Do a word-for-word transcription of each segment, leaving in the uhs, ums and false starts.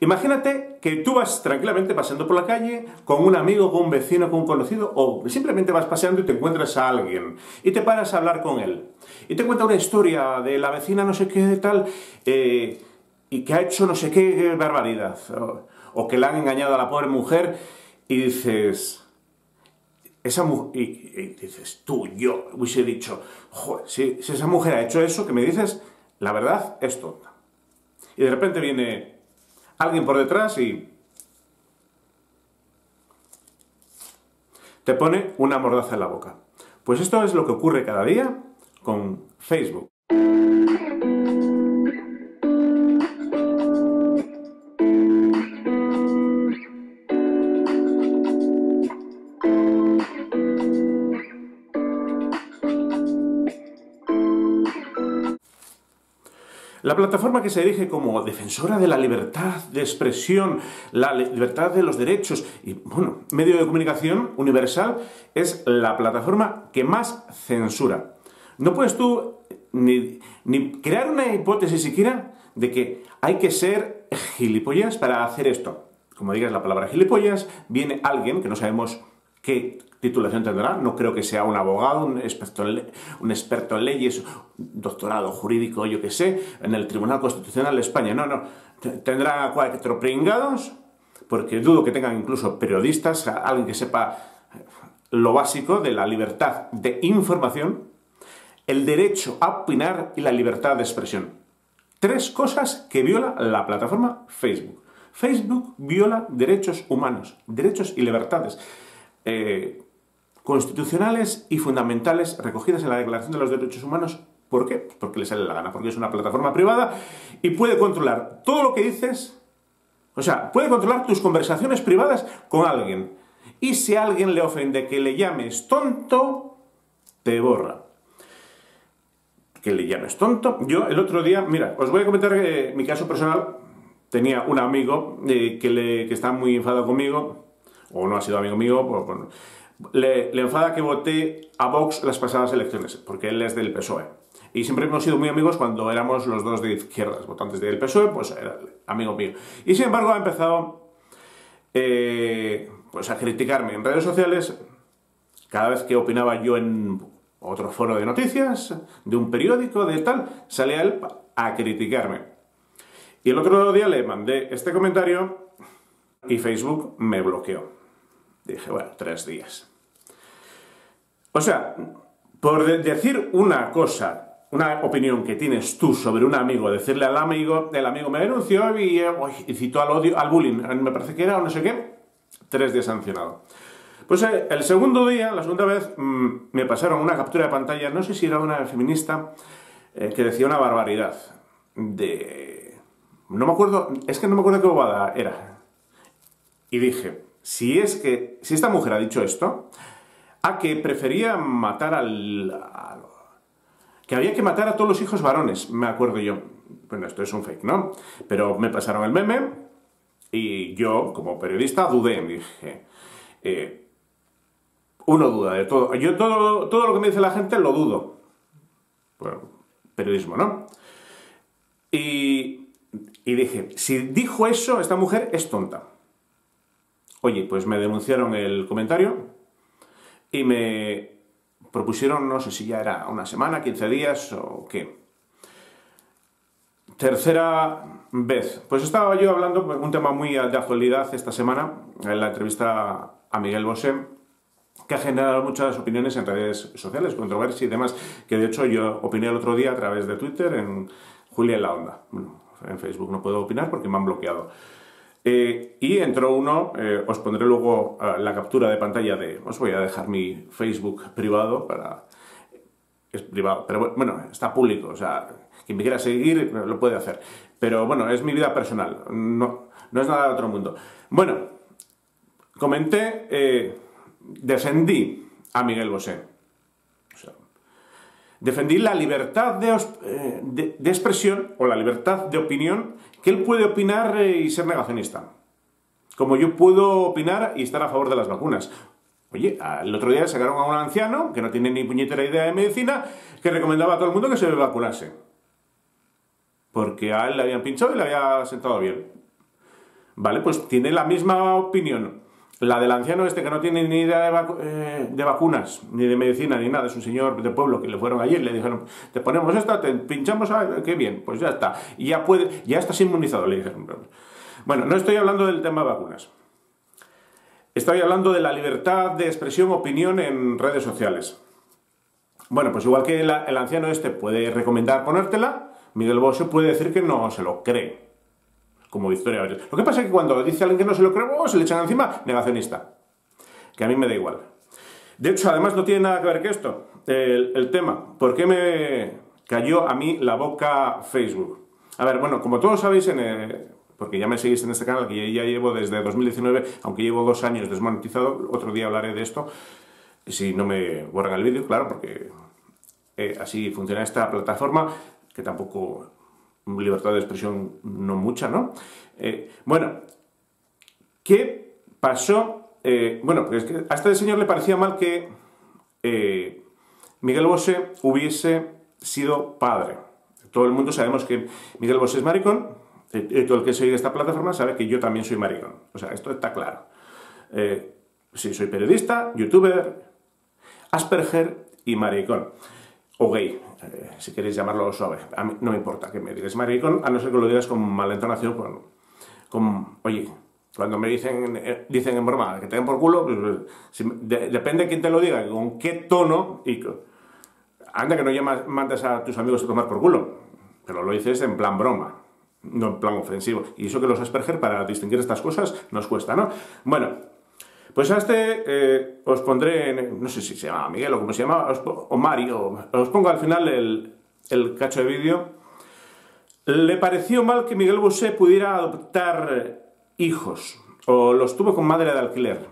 Imagínate que tú vas tranquilamente paseando por la calle con un amigo, con un vecino, con un conocido, o simplemente vas paseando y te encuentras a alguien y te paras a hablar con él. Y te cuenta una historia de la vecina no sé qué tal, eh, y que ha hecho no sé qué barbaridad, o, o que le han engañado a la pobre mujer, y dices... Esa mu y, y dices, tú, yo, hubiese dicho, joder, si, si esa mujer ha hecho eso, que me dices, la verdad es tonta. Y de repente viene alguien por detrás y te pone una mordaza en la boca. Pues esto es lo que ocurre cada día con Facebook. La plataforma que se erige como defensora de la libertad de expresión, la libertad de los derechos y, bueno, medio de comunicación universal, es la plataforma que más censura. No puedes tú ni, ni crear una hipótesis siquiera de que hay que ser gilipollas para hacer esto. Como digas la palabra gilipollas, viene alguien que no sabemos qué titulación tendrá, no creo que sea un abogado, un experto en, un experto en leyes, un doctorado jurídico, yo qué sé, en el Tribunal Constitucional de España, no, no, tendrá cuatro pringados, porque dudo que tengan incluso periodistas, alguien que sepa lo básico de la libertad de información, el derecho a opinar y la libertad de expresión. Tres cosas que viola la plataforma Facebook. Facebook viola derechos humanos, derechos y libertades eh, constitucionales y fundamentales recogidas en la Declaración de los Derechos Humanos. ¿Por qué? Porque le sale la gana, porque es una plataforma privada y puede controlar todo lo que dices, o sea, puede controlar tus conversaciones privadas con alguien. Y si a alguien le ofende que le llames tonto, te borra. Que le llames tonto. Yo el otro día, mira, os voy a comentar eh, mi caso personal. Tenía un amigo eh, que, le, que está muy enfadado conmigo, o no ha sido amigo mío, pues, bueno, le, le enfada que voté a Vox las pasadas elecciones, porque él es del P S O E. Y siempre hemos sido muy amigos cuando éramos los dos de izquierdas, votantes del P S O E, pues era amigo mío. Y sin embargo ha empezado eh, pues a criticarme en redes sociales cada vez que opinaba yo en otro foro de noticias, de un periódico, de tal, salía él a criticarme. Y el otro día le mandé este comentario y Facebook me bloqueó. Dije, bueno, tres días. O sea, por de decir una cosa, una opinión que tienes tú sobre un amigo, decirle al amigo, el amigo me denunció y, eh, y citó al odio, al bullying, me parece que era o no sé qué, tres días sancionado. Pues eh, el segundo día, la segunda vez, mmm, me pasaron una captura de pantalla, no sé si era una feminista, eh, que decía una barbaridad. De... No me acuerdo, es que no me acuerdo qué bobada era. Y dije, si es que, si esta mujer ha dicho esto, a que prefería matar al... A, que había que matar a todos los hijos varones, me acuerdo yo. Bueno, esto es un fake, ¿no? Pero me pasaron el meme y yo, como periodista, dudé. Dije, eh, uno duda de todo. Yo todo, todo lo que me dice la gente lo dudo. Bueno, periodismo, ¿no? Y, y dije, si dijo eso, esta mujer es tonta. Oye, pues me denunciaron el comentario y me propusieron, no sé si ya era una semana, quince días o qué. Tercera vez. Pues estaba yo hablando de un tema muy de actualidad esta semana, en la entrevista a Miguel Bosé, que ha generado muchas opiniones en redes sociales, controversia y demás, que de hecho yo opiné el otro día a través de Twitter en Julia en la Onda. Bueno, en Facebook no puedo opinar porque me han bloqueado. Eh, y entró uno, eh, os pondré luego uh, la captura de pantalla de... Os voy a dejar mi Facebook privado para... Es privado, pero bueno, está público, o sea, quien me quiera seguir lo puede hacer. Pero bueno, es mi vida personal, no, no es nada de otro mundo. Bueno, comenté, eh, defendí a Miguel Bosé. O sea, defendí la libertad de, eh, de, de expresión o la libertad de opinión, que él puede opinar eh, y ser negacionista. Como yo puedo opinar y estar a favor de las vacunas. Oye, el otro día sacaron a un anciano que no tiene ni puñetera idea de medicina que recomendaba a todo el mundo que se vacunase. Porque a él le habían pinchado y le había sentado bien. Vale, pues tiene la misma opinión. La del anciano este que no tiene ni idea de, vacu eh, de vacunas, ni de medicina, ni nada, es un señor de pueblo que le fueron allí y le dijeron, te ponemos esta, te pinchamos, a... qué bien, pues ya está. Y ya, puede, ya estás inmunizado, le dijeron. Bueno, no estoy hablando del tema vacunas. Estoy hablando de la libertad de expresión, opinión en redes sociales. Bueno, pues igual que la, el anciano este puede recomendar ponértela, Miguel Bosé puede decir que no se lo cree. Como Victoria Abril. Lo que pasa es que cuando dice alguien que no se lo cree, oh, se le echan encima, negacionista. Que a mí me da igual. De hecho, además no tiene nada que ver que esto, el, el tema. ¿Por qué me cayó a mí la boca Facebook? A ver, bueno, como todos sabéis, en el, porque ya me seguís en este canal, que ya llevo desde dos mil diecinueve, aunque llevo dos años desmonetizado, otro día hablaré de esto, si no me borran el vídeo, claro, porque eh, así funciona esta plataforma, que tampoco... libertad de expresión no mucha, ¿no? Eh, bueno, ¿qué pasó? Eh, bueno, pues es que a este señor le parecía mal que eh, Miguel Bosé hubiese sido padre. Todo el mundo sabemos que Miguel Bosé es maricón, eh, todo el que sigue esta plataforma sabe que yo también soy maricón. O sea, esto está claro. Eh, sí, soy periodista, youtuber, Asperger y maricón. O gay, eh, si queréis llamarlo suave. A mí no me importa que me digáis maricón, a no ser que lo digas con mala entonación, con, con oye, cuando me dicen, eh, dicen en broma que te den por culo, pues, si, de, depende de quién te lo diga, con qué tono, y anda que no llamas, mandas a tus amigos a tomar por culo, pero lo dices en plan broma, no en plan ofensivo. Y eso que los Asperger, para distinguir estas cosas, nos cuesta, ¿no? Bueno, pues a este eh, os pondré, en, no sé si se llama Miguel o como se llama, os, o Mario, os pongo al final el, el cacho de vídeo. Le pareció mal que Miguel Bosé pudiera adoptar hijos, o los tuvo con madre de alquiler.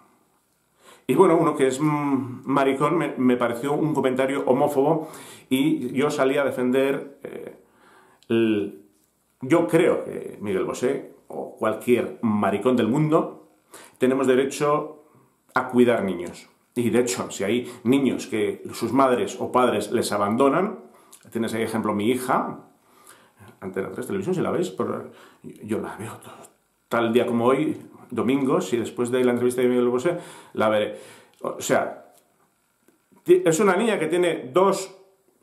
Y bueno, uno que es mmm, maricón me, me pareció un comentario homófobo y yo salí a defender, eh, el, yo creo que Miguel Bosé o cualquier maricón del mundo tenemos derecho a cuidar niños. Y de hecho, si hay niños que sus madres o padres les abandonan, tienes ahí ejemplo mi hija, Antena tres Televisión, si la veis, por, yo la veo todo, tal día como hoy, domingos, y después de la entrevista de Miguel Bosé, la veré. O sea, es una niña que tiene dos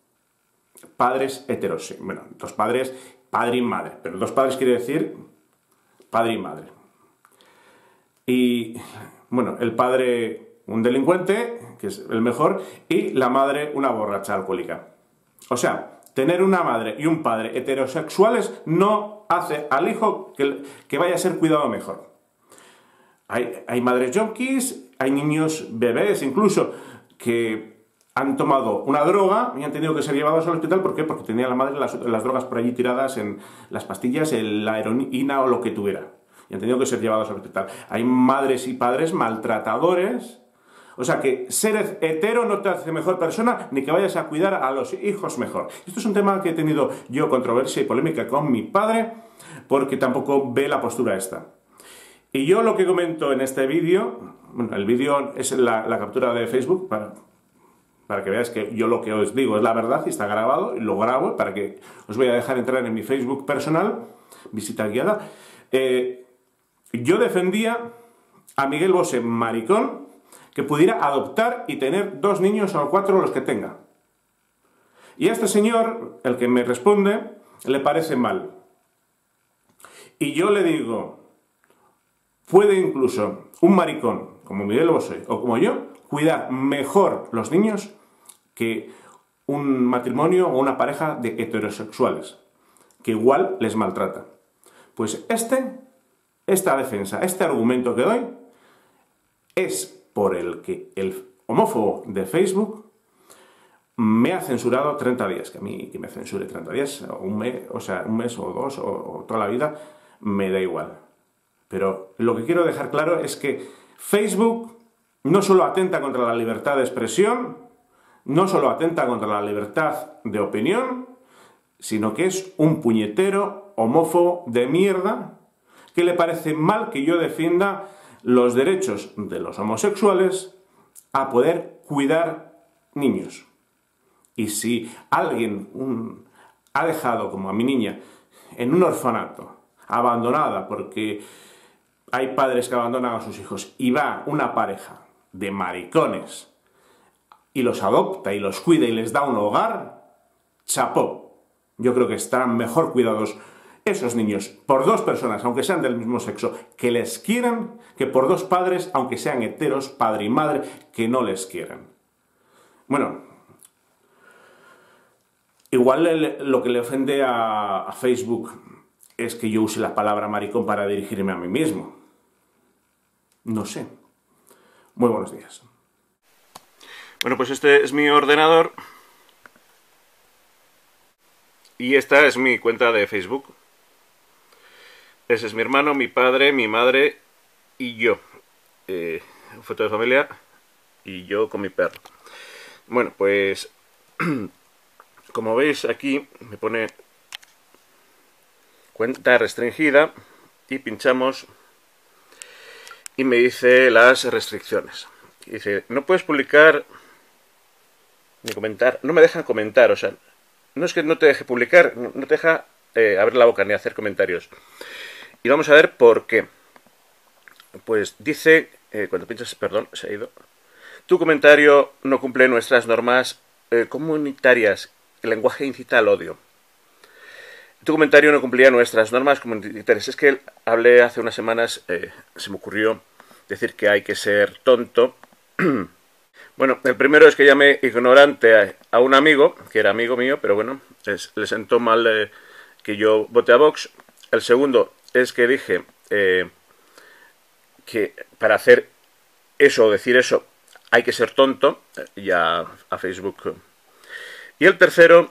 padres heteros, bueno, dos padres, padre y madre, pero dos padres quiere decir padre y madre. Y, bueno, el padre un delincuente, que es el mejor, y la madre una borracha alcohólica. O sea, tener una madre y un padre heterosexuales no hace al hijo que, que vaya a ser cuidado mejor. Hay, hay madres junkies, hay niños bebés incluso, que han tomado una droga y han tenido que ser llevados al hospital. ¿Por qué? Porque tenía la madre las, las drogas por allí tiradas en las pastillas, en la heroína o lo que tuviera. Y han tenido que ser llevados al hospital. Hay madres y padres maltratadores. O sea que ser hetero no te hace mejor persona, ni que vayas a cuidar a los hijos mejor. Esto es un tema que he tenido yo controversia y polémica con mi padre, porque tampoco ve la postura esta. Y yo lo que comento en este vídeo, bueno, el vídeo es la, la captura de Facebook, para, para que veáis que yo lo que os digo es la verdad y está grabado, y lo grabo para que os voy a dejar entrar en mi Facebook personal, visita guiada. Eh, Yo defendía a Miguel Bosé maricón que pudiera adoptar y tener dos niños o cuatro los que tenga. Y a este señor, el que me responde, le parece mal. Y yo le digo, puede incluso un maricón como Miguel Bosé o como yo cuidar mejor los niños que un matrimonio o una pareja de heterosexuales, que igual les maltrata. Pues este... Esta defensa, este argumento que doy, es por el que el homófobo de Facebook me ha censurado treinta días. Que a mí que me censure treinta días, o un mes, o sea, un mes o dos, o, o toda la vida, me da igual. Pero lo que quiero dejar claro es que Facebook no solo atenta contra la libertad de expresión, no solo atenta contra la libertad de opinión, sino que es un puñetero homófobo de mierda que le parece mal que yo defienda los derechos de los homosexuales a poder cuidar niños. Y si alguien un, ha dejado, como a mi niña, en un orfanato, abandonada porque hay padres que abandonan a sus hijos y va una pareja de maricones y los adopta y los cuida y les da un hogar, chapó. Yo creo que estarán mejor cuidados esos niños por dos personas, aunque sean del mismo sexo, que les quieran, que por dos padres, aunque sean heteros, padre y madre, que no les quieran. Bueno, igual el, lo que le ofende a, a Facebook es que yo use la palabra maricón para dirigirme a mí mismo. No sé. Muy buenos días. Bueno, pues este es mi ordenador y esta es mi cuenta de Facebook. Ese es mi hermano, mi padre, mi madre y yo. Eh, foto de familia y yo con mi perro. Bueno, pues como veis aquí me pone cuenta restringida y pinchamos y me dice las restricciones. Dice, no puedes publicar ni comentar, no me dejan comentar, o sea, no es que no te deje publicar, no te deja eh, abrir la boca ni hacer comentarios. Y vamos a ver por qué. Pues dice, eh, cuando pinchas, perdón, se ha ido, tu comentario no cumple nuestras normas eh, comunitarias, el lenguaje incita al odio. Tu comentario no cumplía nuestras normas comunitarias. Es que hablé hace unas semanas, eh, se me ocurrió decir que hay que ser tonto. Bueno, el primero es que llamé ignorante a, a un amigo, que era amigo mío, pero bueno, es, le sentó mal eh, que yo voté a Vox. El segundo es que dije eh, que para hacer eso o decir eso hay que ser tonto, eh, ya a Facebook. Y el tercero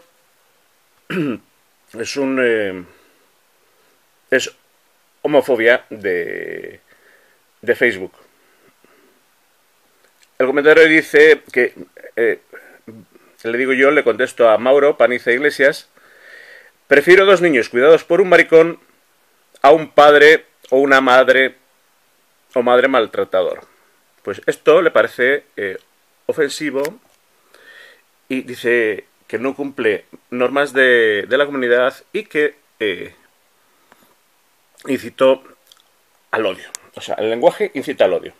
es un eh, es homofobia de, de Facebook. El comentario dice que eh, le digo yo, le contesto a Mauro Paniza Iglesias, prefiero dos niños cuidados por un maricón a un padre o una madre o madre maltratador. Pues esto le parece eh, ofensivo y dice que no cumple normas de, de la comunidad y que eh, incitó al odio. O sea, el lenguaje incita al odio.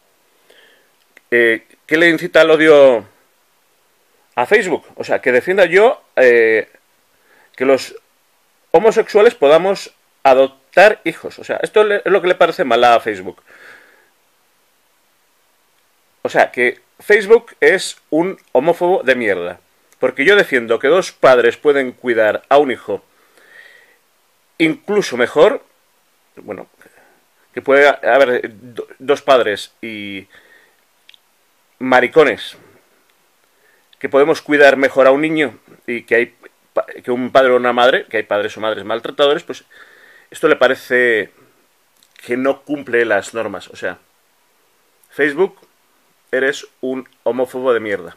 Eh, ¿Qué le incita al odio a Facebook? O sea, que defienda yo eh, que los homosexuales podamos adoptar hijos. O sea, esto es lo que le parece mal a Facebook. O sea, que Facebook es un homófobo de mierda. Porque yo defiendo que dos padres pueden cuidar a un hijo incluso mejor. Bueno, que puede haber dos padres y maricones que podemos cuidar mejor a un niño y que hay que un padre o una madre, que hay padres o madres maltratadores, pues esto le parece que no cumple las normas. O sea, Facebook, eres un homófobo de mierda.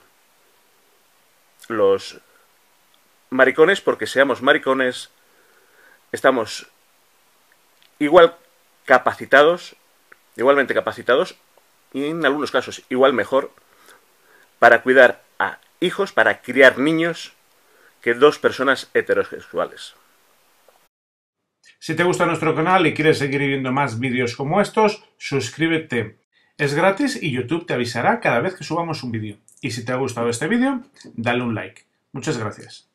Los maricones, porque seamos maricones, estamos igual capacitados, igualmente capacitados, y en algunos casos igual mejor, para cuidar a hijos, para criar niños, que dos personas heterosexuales. Si te gusta nuestro canal y quieres seguir viendo más vídeos como estos, suscríbete. Es gratis y YouTube te avisará cada vez que subamos un vídeo. Y si te ha gustado este vídeo, dale un like. Muchas gracias.